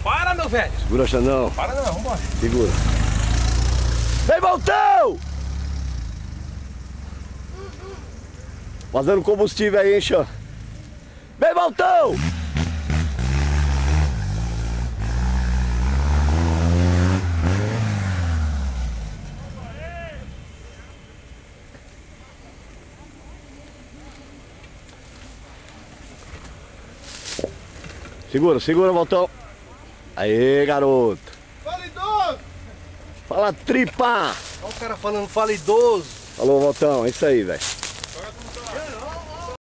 Para, meu velho. Segura, Xandão. Para não, vambora. Segura. Vem, Valtão! Vazando combustível aí, hein, Xan. Vem, Valtão! Segura, segura, Valtão. Aê, garoto. Fala, idoso! Fala, tripa! Olha o cara falando, fala, idoso. Falou, Valtão, é isso aí, velho.